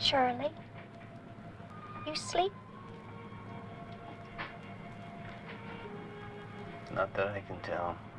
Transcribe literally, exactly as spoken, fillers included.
Shirley, you sleep? Not that I can tell.